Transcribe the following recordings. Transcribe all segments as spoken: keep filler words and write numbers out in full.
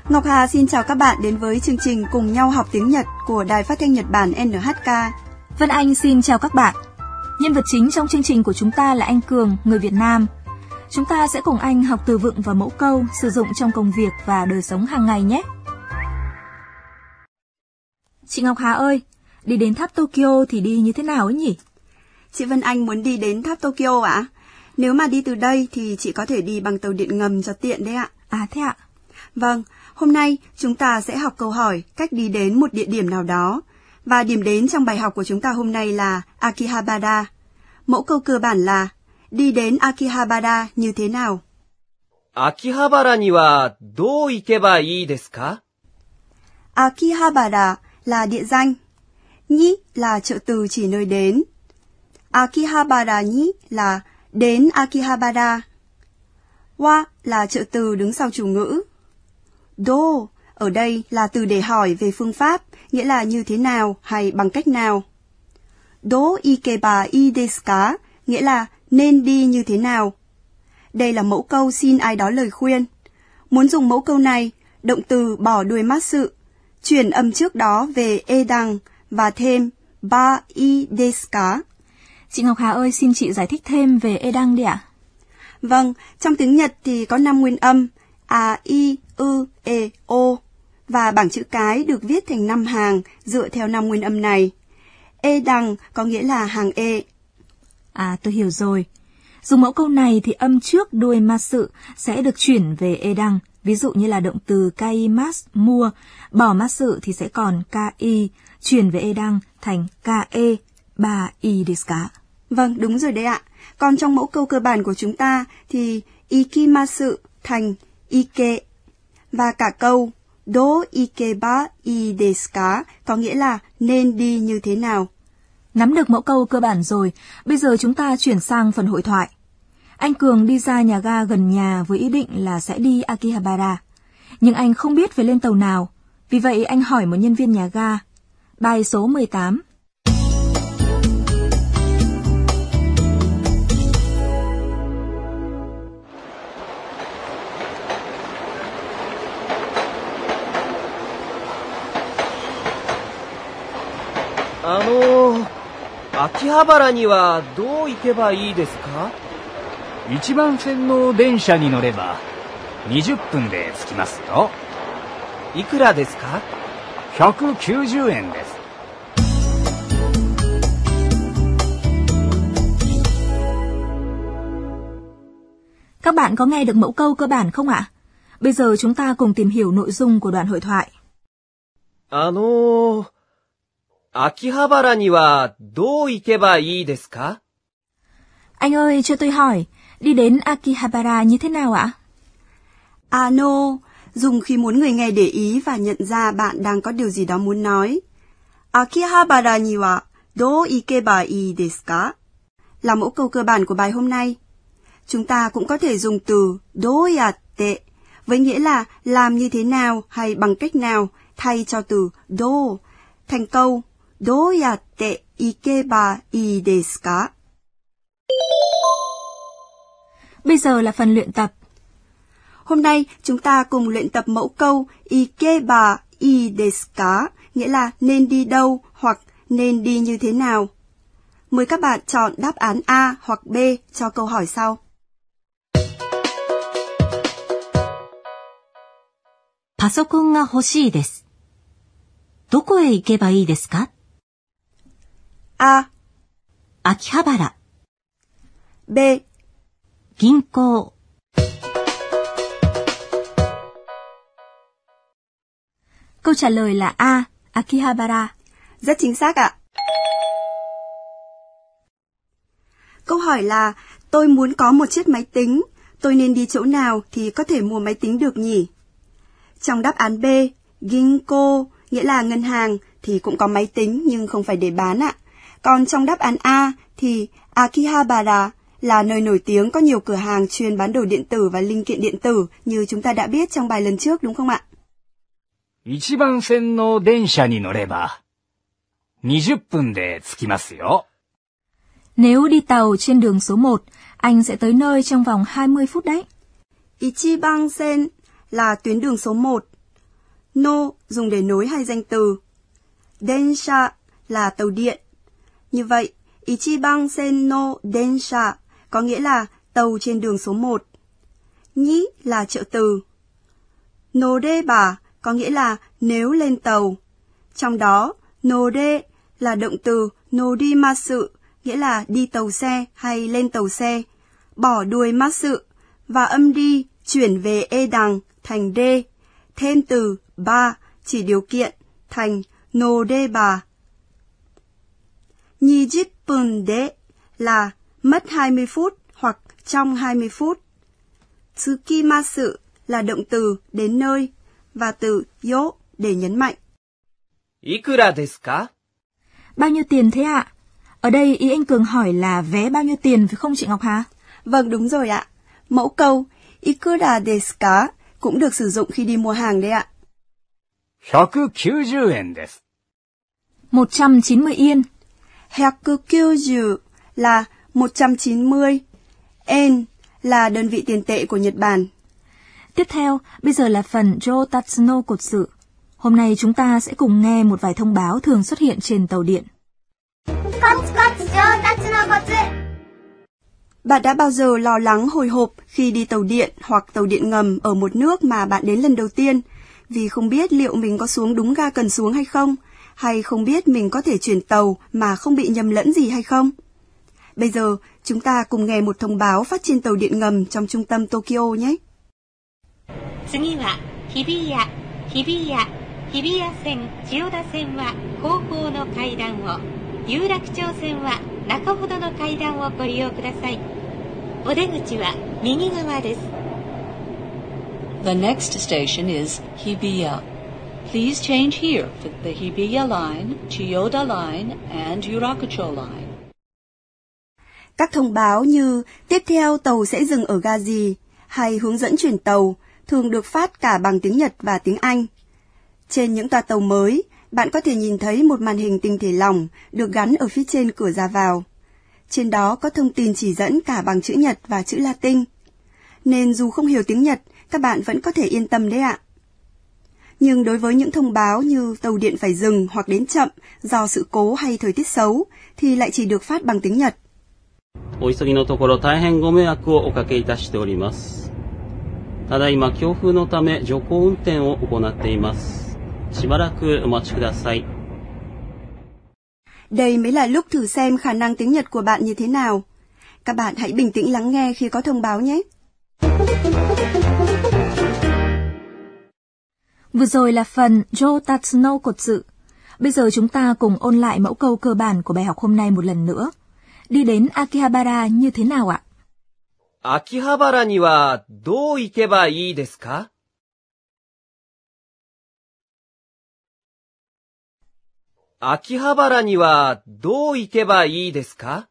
Ngọc Hà xin chào các bạn đến với chương trình Cùng nhau học tiếng Nhật của Đài Phát thanh Nhật Bản en hát ca. Vân Anh xin chào các bạn. Nhân vật chính trong chương trình của chúng ta là anh Cường, người Việt Nam. Chúng ta sẽ cùng anh học từ vựng và mẫu câu sử dụng trong công việc và đời sống hàng ngày nhé. Chị Ngọc Hà ơi, đi đến tháp Tokyo thì đi như thế nào ấy nhỉ? Chị Vân Anh muốn đi đến tháp Tokyo ạ? À? Nếu mà đi từ đây thì chị có thể đi bằng tàu điện ngầm cho tiện đấy ạ. À thế ạ? Vâng, hôm nay chúng ta sẽ học câu hỏi cách đi đến một địa điểm nào đó. Và điểm đến trong bài học của chúng ta hôm nay là Akihabara. Mẫu câu cơ bản là đi đến Akihabara như thế nào? Akihabara ni wa dou ikeba ii desu ka? Akihabara là địa danh. Ni là trợ từ chỉ nơi đến. Akihabara ni là đến Akihabara. Wa là trợ từ đứng sau chủ ngữ. Do ở đây là từ để hỏi về phương pháp, nghĩa là như thế nào hay bằng cách nào. Do ikeba ii desu ka nghĩa là nên đi như thế nào. Đây là mẫu câu xin ai đó lời khuyên. Muốn dùng mẫu câu này, động từ bỏ đuôi matsu, chuyển âm trước đó về e đằng và thêm ba ii desu ka. Chị Ngọc Hà ơi, xin chị giải thích thêm về e đằng đi ạ. Vâng, trong tiếng Nhật thì có năm nguyên âm a, i, ư, e, o và bảng chữ cái được viết thành năm hàng dựa theo năm nguyên âm này. E đằng có nghĩa là hàng e. À, tôi hiểu rồi. Dùng mẫu câu này thì âm trước đuôi matsu sẽ được chuyển về e đằng. Ví dụ như là động từ kaimasu, mua, bỏ matsu thì sẽ còn kai, chuyển về e đằng thành kae, ba ii desu ka. Vâng, đúng rồi đấy ạ. Còn trong mẫu câu cơ bản của chúng ta thì ikimasu thành ike và cả câu do ikeba ii desu ka có nghĩa là nên đi như thế nào. Nắm được mẫu câu cơ bản rồi, bây giờ chúng ta chuyển sang phần hội thoại. Anh Cường đi ra nhà ga gần nhà với ý định là sẽ đi Akihabara. Nhưng anh không biết phải lên tàu nào, vì vậy anh hỏi một nhân viên nhà ga. Bài số mười tám. Ano, Akihabara ni wa dou ikeba ii desu ka? 一番線の電車に乗ればにじゅっぷんで着きますよ。 いくらですか？ ひゃくきゅうじゅうえんです。 Các bạn có nghe được mẫu câu cơ bản không ạ? Bây giờ chúng ta cùng tìm hiểu nội dung của đoạn hội thoại. Ano, Akihabara ni wa dou ikeba ii desu ka? Anh ơi, cho tôi hỏi, đi đến Akihabara như thế nào ạ? Ano dùng khi muốn người nghe để ý và nhận ra bạn đang có điều gì đó muốn nói. Akihabara ni wa dou ikeba ii desu ka? Là mẫu câu cơ bản của bài hôm nay. Chúng ta cũng có thể dùng từ doyatte với nghĩa là làm như thế nào hay bằng cách nào thay cho từ do thành câu doyatte ikeba ii desu ka? Bây giờ là phần luyện tập. Hôm nay chúng ta cùng luyện tập mẫu câu ikeba ii desu ka, nghĩa là nên đi đâu hoặc nên đi như thế nào. Mời các bạn chọn đáp án A hoặc B cho câu hỏi sau. パソコンが欲しいです。どこへ行けばいいですか？ A. 秋葉原。 B. 銀行。 Câu trả lời là A. Akihabara. Rất chính xác ạ. Câu hỏi là tôi muốn có một chiếc máy tính, tôi nên đi chỗ nào thì có thể mua máy tính được nhỉ? Trong đáp án B, ginko nghĩa là ngân hàng thì cũng có máy tính nhưng không phải để bán ạ. Còn trong đáp án A thì Akihabara là nơi nổi tiếng có nhiều cửa hàng chuyên bán đồ điện tử và linh kiện điện tử như chúng ta đã biết trong bài lần trước đúng không ạ? 一番線の電車に乗ればにじゅっぷんで着きますよ。 Nếu đi tàu trên đường số một, anh sẽ tới nơi trong vòng hai mươi phút đấy. Ichiban sen là tuyến đường số một. no dùng để nối hai danh từ. Densha là tàu điện. Như vậy, ichiban sen no densha có nghĩa là tàu trên đường số một. Ni là trợ từ. Noreba có nghĩa là nếu lên tàu. Trong đó, nore là động từ norimasu, nghĩa là đi tàu xe hay lên tàu xe, bỏ đuôi masu và âm đi chuyển về e đằng thành d, thêm từ ba chỉ điều kiện thành noreba. Nijipun de là mất hai mươi phút hoặc trong hai mươi phút. Tsukimasu là động từ đến nơi và từ yo để nhấn mạnh. Ikura desu ka? Bao nhiêu tiền thế ạ? Ở đây ý anh Cường hỏi là vé bao nhiêu tiền phải không chị Ngọc Hà? Vâng, đúng rồi ạ. Mẫu câu Ikura desu ka cũng được sử dụng khi đi mua hàng đấy ạ. ひゃくきゅうじゅうえんです。 một trăm chín mươi yên. hyakukyūju là một trăm chín mươi. En là đơn vị tiền tệ của Nhật Bản. Tiếp theo, bây giờ là phần Jotatsu no Kotsu. Hôm nay chúng ta sẽ cùng nghe một vài thông báo thường xuất hiện trên tàu điện. Bạn đã bao giờ lo lắng hồi hộp khi đi tàu điện hoặc tàu điện ngầm ở một nước mà bạn đến lần đầu tiên, vì không biết liệu mình có xuống đúng ga cần xuống hay không, hay không biết mình có thể chuyển tàu mà không bị nhầm lẫn gì hay không? Bây giờ, chúng ta cùng nghe một thông báo phát trên tàu điện ngầm trong trung tâm Tokyo nhé. 次は日比谷、日比谷、日比谷線、千代田線は後方の階段を、有楽町線は中ほどの階段をご利用ください。お出口は右側です。 The next station is Hibiya. Please change here for the Hibiya line, Chiyoda line, and Yurakucho line. Các thông báo như tiếp theo tàu sẽ dừng ở ga gì hay hướng dẫn chuyển tàu thường được phát cả bằng tiếng Nhật và tiếng Anh. Trên những toa tàu mới, bạn có thể nhìn thấy một màn hình tinh thể lỏng được gắn ở phía trên cửa ra vào. Trên đó có thông tin chỉ dẫn cả bằng chữ Nhật và chữ Latin. Nên dù không hiểu tiếng Nhật, các bạn vẫn có thể yên tâm đấy ạ. Nhưng đối với những thông báo như tàu điện phải dừng hoặc đến chậm do sự cố hay thời tiết xấu thì lại chỉ được phát bằng tiếng Nhật. お急ぎのところ大変ご迷惑をおかけいたしております。ただいま強風のため徐行運転を行っています。しばらくお待ちください。 Đây mới là lúc thử xem khả năng tiếng Nhật của bạn như thế nào. Các bạn hãy bình tĩnh lắng nghe khi có thông báo nhé. Vừa rồi là phần Jotatsu no Kotsu. Bây giờ chúng ta cùng ôn lại mẫu câu cơ bản của bài học hôm nay một lần nữa. Đi đến Akihabara như thế nào ạ? Akihabara ni wa dou ikeba ii desu ka? Akihabara ni wa dou ikeba ii desu ka?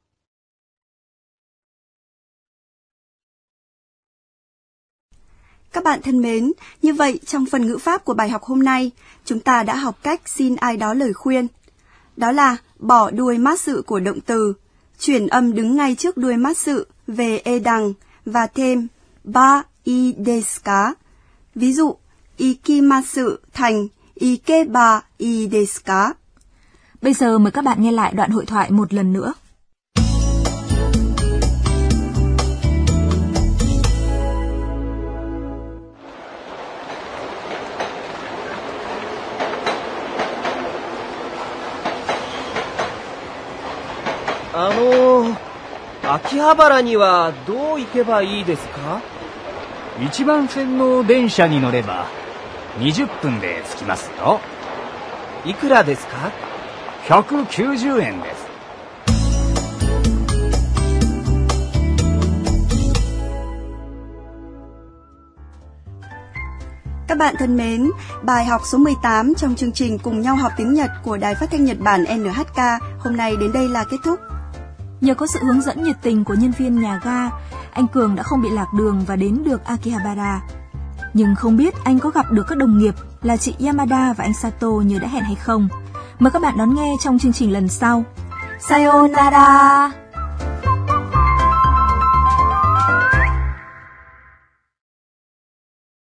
Các bạn thân mến, như vậy trong phần ngữ pháp của bài học hôm nay, chúng ta đã học cách xin ai đó lời khuyên. Đó là bỏ đuôi mát sự của động từ, chuyển âm đứng ngay trước đuôi mát sự về e đằng và thêm ba i desu ka. Ví dụ, ikimasu thành ikeba i desu ka. Bây giờ mời các bạn nghe lại đoạn hội thoại một lần nữa. あの、秋葉原にはどう行けばいいですか？ 一番線の電車に乗ればにじゅっぷんで着きますよ。 いくらですか？ ひゃくきゅうじゅうえんです。 Các bạn thân mến, bài học số mười tám trong chương trình Cùng nhau học tiếng Nhật của Đài Phát thanh Nhật Bản en hát ca hôm nay đến đây là kết thúc. Nhờ có sự hướng dẫn nhiệt tình của nhân viên nhà ga, anh Cường đã không bị lạc đường và đến được Akihabara. Nhưng không biết anh có gặp được các đồng nghiệp là chị Yamada và anh Sato như đã hẹn hay không. Mời các bạn đón nghe trong chương trình lần sau. Sayonara!